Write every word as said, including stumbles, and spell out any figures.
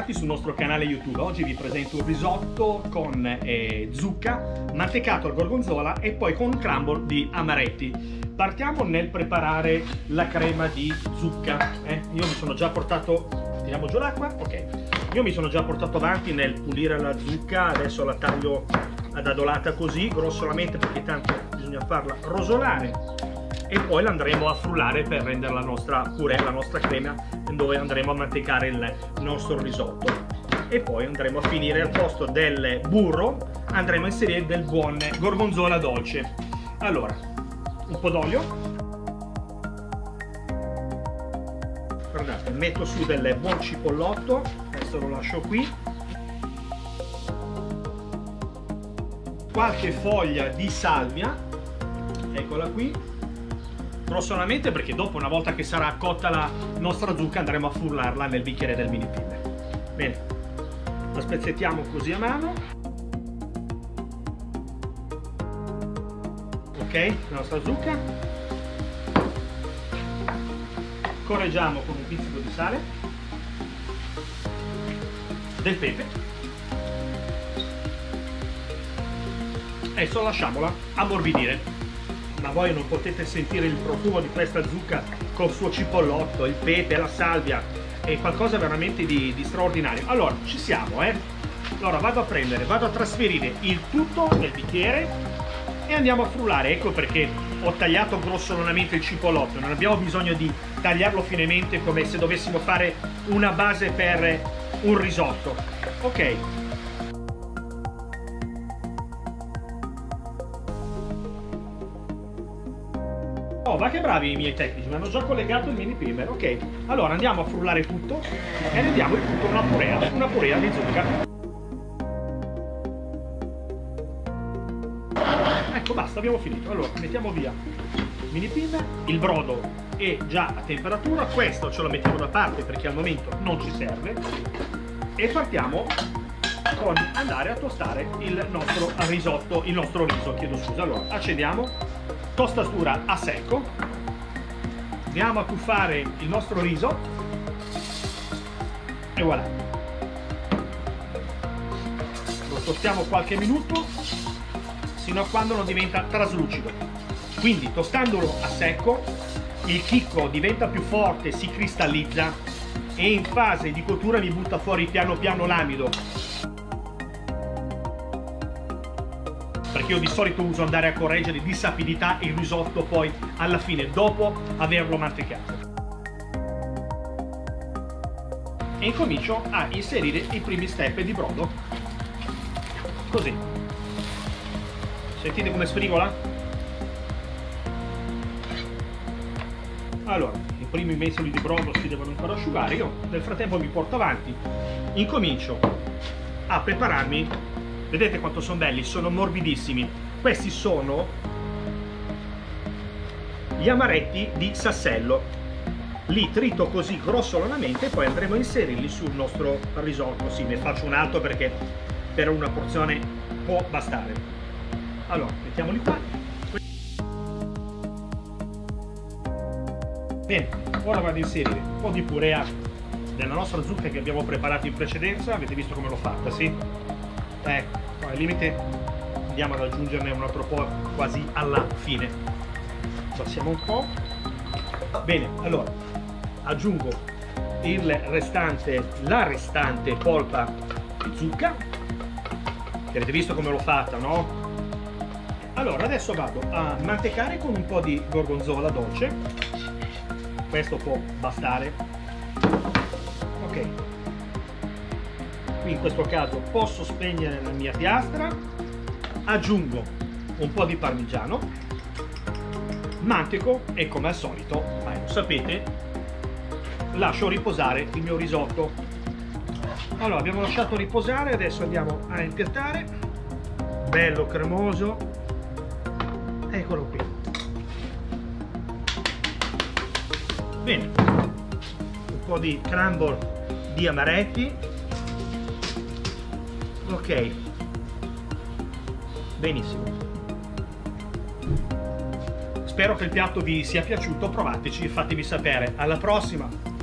bentornati sul nostro canale YouTube. Oggi vi presento un risotto con eh, zucca, mantecato al gorgonzola e poi con un crumble di amaretti. Partiamo nel preparare la crema di zucca. Eh? Io mi sono già portato... Tiriamo giù l'acqua? Ok. Io mi sono già portato avanti nel pulire la zucca, adesso la taglio ad adolata così, grossolamente, perché tanto bisogna farla rosolare. E poi la andremo a frullare per rendere la nostra purè, la nostra crema, dove andremo a mantecare il nostro risotto. E poi andremo a finire al posto del burro, andremo a inserire del buon gorgonzola dolce. Allora, un po' d'olio. Guardate, metto su del buon cipollotto, adesso lo lascio qui. Qualche foglia di salvia, eccola qui. Grossolamente, perché dopo, una volta che sarà cotta la nostra zucca, andremo a frullarla nel bicchiere del mini pinner. Bene, la spezzettiamo così a mano. Ok, la nostra zucca. Correggiamo con un pizzico di sale, del pepe. Adesso lasciamola ammorbidire. Ma voi non potete sentire il profumo di questa zucca col suo cipollotto, il pepe, la salvia, è qualcosa veramente di, di straordinario. Allora, ci siamo, eh? Allora vado a prendere, vado a trasferire il tutto nel bicchiere e andiamo a frullare. Ecco perché ho tagliato grossolanamente il cipollotto, non abbiamo bisogno di tagliarlo finemente come se dovessimo fare una base per un risotto. Ok. Oh, ma che bravi i miei tecnici, mi hanno già collegato il mini primer. Ok, allora andiamo a frullare tutto e rendiamo il tutto una purea, una purea di zucca. Ecco, basta, abbiamo finito. Allora, mettiamo via il mini primer, il brodo è già a temperatura, questo ce lo mettiamo da parte perché al momento non ci serve, e partiamo con andare a tostare il nostro risotto, il nostro riso, chiedo scusa. Allora, accendiamo. Tostatura a secco, andiamo a tuffare il nostro riso e voilà, lo tostiamo qualche minuto sino a quando non diventa traslucido. Quindi tostandolo a secco il chicco diventa più forte, si cristallizza e in fase di cottura mi butta fuori piano piano l'amido, perché io di solito uso andare a correggere di sapidità il risotto poi alla fine dopo averlo mantecato. E incomincio a inserire i primi step di brodo, così. Sentite come sfrigola? Allora, i primi mesoli di brodo si devono ancora asciugare, io nel frattempo mi porto avanti, incomincio a prepararmi. Vedete quanto sono belli, sono morbidissimi. Questi sono gli amaretti di Sassello. Li trito così grossolanamente e poi andremo a inserirli sul nostro risotto. Sì, ne faccio un altro perché per una porzione può bastare. Allora, mettiamoli qua. Bene, ora vado a inserire un po' di purea della nostra zucca che abbiamo preparato in precedenza. Avete visto come l'ho fatta, sì? Ecco, al limite andiamo ad aggiungerne un altro po' quasi alla fine. Passiamo un po'. Bene, allora aggiungo il restante, la restante polpa di zucca, che avete visto come l'ho fatta, no? Allora adesso vado a mantecare con un po' di gorgonzola dolce. Questo può bastare. Ok. In questo caso posso spegnere la mia piastra, aggiungo un po' di parmigiano, manteco e come al solito, ma lo sapete, lascio riposare il mio risotto. Allora, abbiamo lasciato riposare, adesso andiamo a impiattare, bello cremoso, eccolo qui. Bene, un po' di crumble di amaretti. Ok, benissimo. Spero che il piatto vi sia piaciuto, provateci e fatemi sapere. Alla prossima!